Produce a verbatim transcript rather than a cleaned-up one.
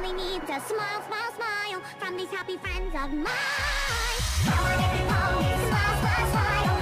only need to smile, smile, smile from these happy friends of mine.